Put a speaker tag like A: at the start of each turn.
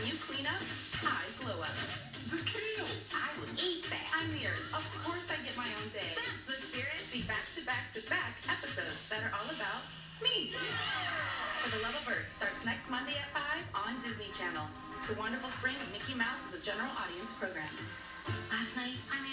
A: When you clean up, I glow up.
B: The kale!
A: I would eat that. I'm the earth. Of course I get my own day. That's the spirit. See back-to-back-to-back episodes that are all about me. For the Love of Earth starts next Monday at 5 on Disney Channel. The Wonderful Spring of Mickey Mouse is a general audience program. Last night, I made